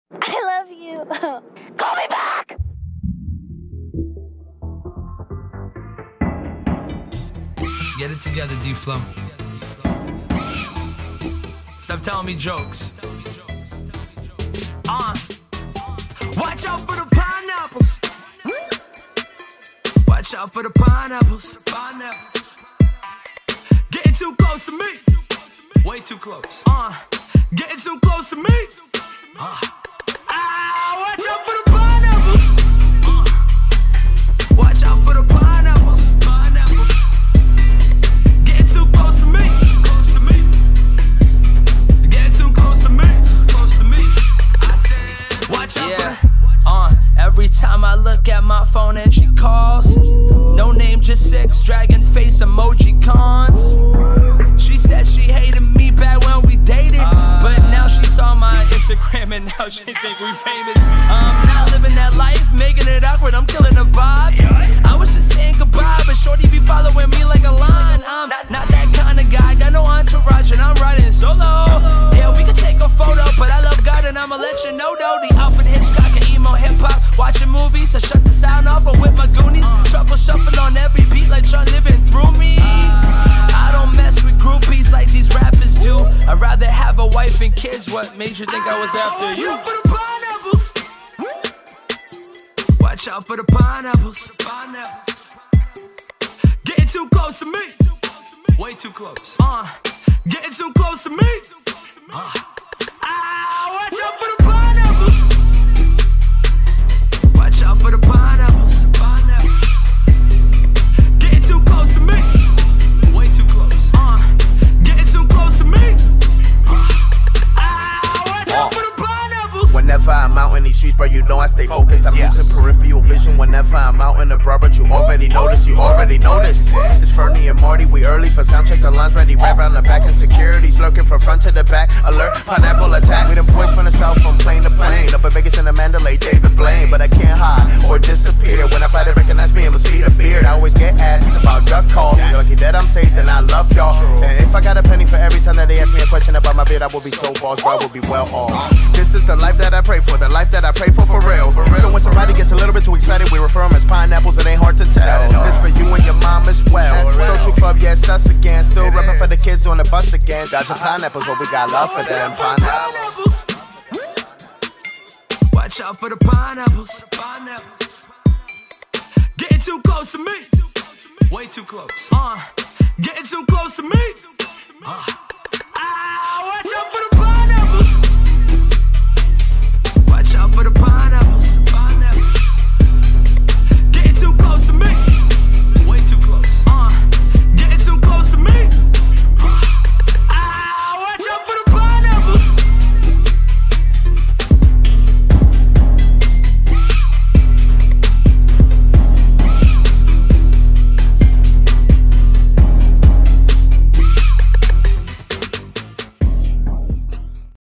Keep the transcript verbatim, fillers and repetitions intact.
I love you. Call me back! Get it together, D-Flow. Stop telling me jokes. Uh. Watch out for the pineapples. Watch out for the pineapples. Pineapples. Getting too close to me. Way too close. Uh. Getting too close to me. Uh. Ah, watch out for the pineapples. Uh. Watch out for the pineapples. Pineapples. Getting too close to me. Close to me. Getting too close to me. Close to me. I said, watch out. Yeah. Uh, every time I look at my phone and she calls, no name, just six dragon face emoji cons. She said she hated me back when we dated, but now she saw my Instagram and now she think we famous. I'm not living that life, making it awkward, I'm killing the vibes. I was just saying goodbye, but shorty be following me like a line. I'm not that kind of guy, got no entourage and I'm riding solo. Yeah, we can take a photo, but I love God and I'ma let you know though. The Alfred Hitchcock and emo hip-hop, watching movies, so shut the sound off and with my Goonies. Truffle shuffle on every beat like Sean living through me. I don't mess with groupies like these rappers do. I'd rather have a wife and kids. What made you think I was after you? Watch out for the pineapples. Watch out for the pineapples. Pineapples. Getting too close to me. Way too close. Uh, getting too close to me. Uh. Ah, watch out for the pineapples. Watch out for the pineapples. Pineapples. Getting too close to me. Way too close. Uh, getting too close to me. Uh. Ah, watch out for the pineapples. Whenever I'm out in these streets, bro, you know I stay focused. I'm losing peripheral vision whenever I'm out in the bar, but you already notice, you already noticed. It's Fernie and Marty, we early for sound check, the lines ready, right round the back, and security's lurking from front to the back. Alert, pineapple attack. We them boys from the south, from plane to plane. Up in Vegas and the Mandalay, David Blaine. But I can't hide or disappear. When I fly, they recognize me, I'm a speed of beard. I always get asked about duck calls. You're lucky that I'm safe, and I love y'all. And if I got a penny for every time that they ask me a question about my beard, I will be so boss, bro, I will be well off. This is the life that I pray for, the life that I pray for for real. So when somebody gets a little bit too excited, we refer them as pineapples, it ain't hard to tell. This for you and your mom as well. Social club, yes, us again. Still reppin' for the kids on the bus again. Dodging pineapples, but we got love for them. Pineapples. Watch out for the pineapples. Pineapples. Getting too close to me. Way too close. Uh, getting too close to me. Uh.